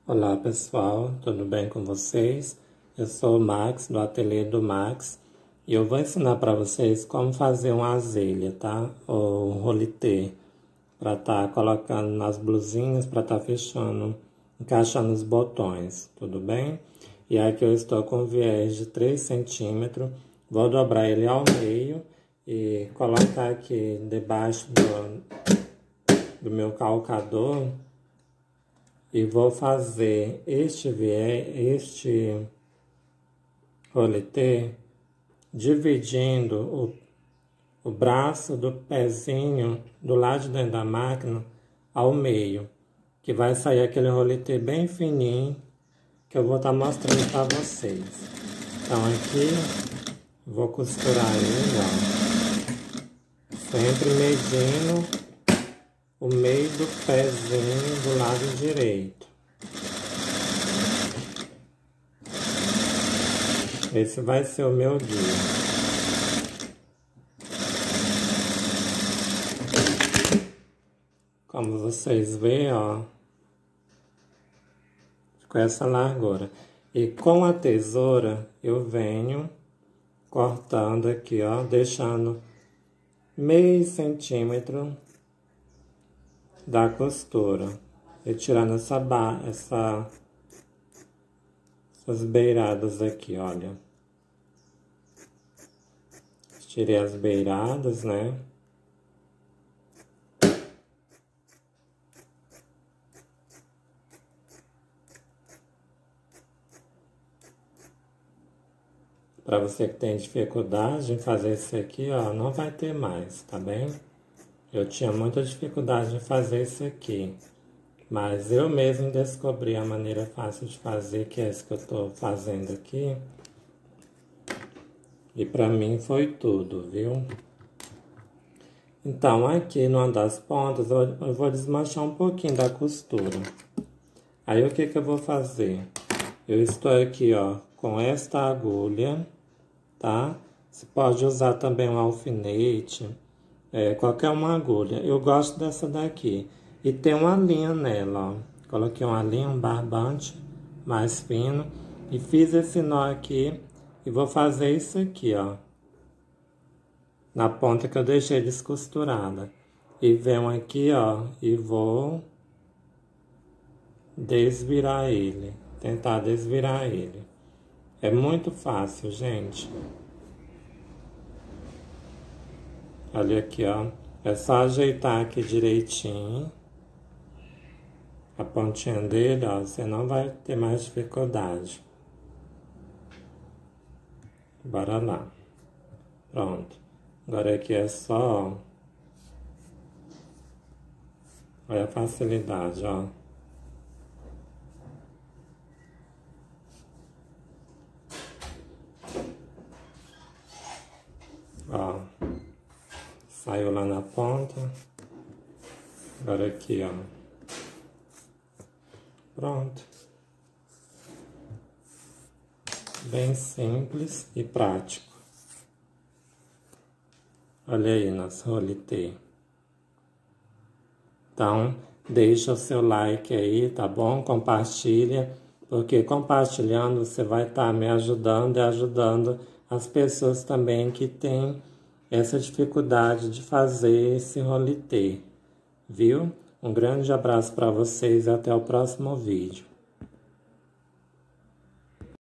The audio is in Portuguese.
Olá pessoal, tudo bem com vocês? Eu sou o Max, do Ateliê do Max, e eu vou ensinar para vocês como fazer uma azelha, tá? Ou um rolitê, para estar colocando nas blusinhas, para estar fechando, encaixando os botões, tudo bem? E aqui eu estou com viés de 3 centímetros, vou dobrar ele ao meio e colocar aqui debaixo do meu calcador. E vou fazer este rolitê dividindo o braço do pezinho do lado de dentro da máquina ao meio, que vai sair aquele rolitê bem fininho que eu vou estar mostrando para vocês. Então aqui vou costurar ele, ó, sempre medindo o meio do pezinho do lado direito. Esse vai ser o meu guia. Como vocês veem, ó, com essa largura. E com a tesoura eu venho cortando aqui, ó, deixando meio centímetro da costura, retirando essas beiradas aqui, olha. Tirei as beiradas, né? Para você que tem dificuldade em fazer isso aqui, ó, não vai ter mais, tá bem? Eu tinha muita dificuldade em fazer isso aqui, mas eu mesmo descobri a maneira fácil de fazer, que é essa que eu tô fazendo aqui. E pra mim foi tudo, viu? Então, aqui numa das pontas, eu vou desmanchar um pouquinho da costura. Aí, o que que eu vou fazer? Eu estou aqui, ó, com esta agulha, tá? Você pode usar também um alfinete, qualquer uma agulha. Eu gosto dessa daqui. E tem uma linha nela, ó. Coloquei uma linha, um barbante mais fino. E fiz esse nó aqui. E vou fazer isso aqui, ó. Na ponta que eu deixei descosturada. E venho aqui, ó. E vou desvirar ele. Tentar desvirar ele. É muito fácil, gente. Olha aqui, ó. É só ajeitar aqui direitinho a pontinha dele, ó. Você não vai ter mais dificuldade. Bora lá. Pronto. Agora aqui é só, ó. Olha a facilidade, ó. Ó. Saiu lá na ponta. Agora aqui, ó. Pronto. Bem simples e prático. Olha aí nosso rolitê. Então, deixa o seu like aí, tá bom? Compartilha, porque compartilhando você vai estar me ajudando e ajudando as pessoas também que têm essa dificuldade de fazer esse rolitê, viu? Um grande abraço para vocês e até o próximo vídeo.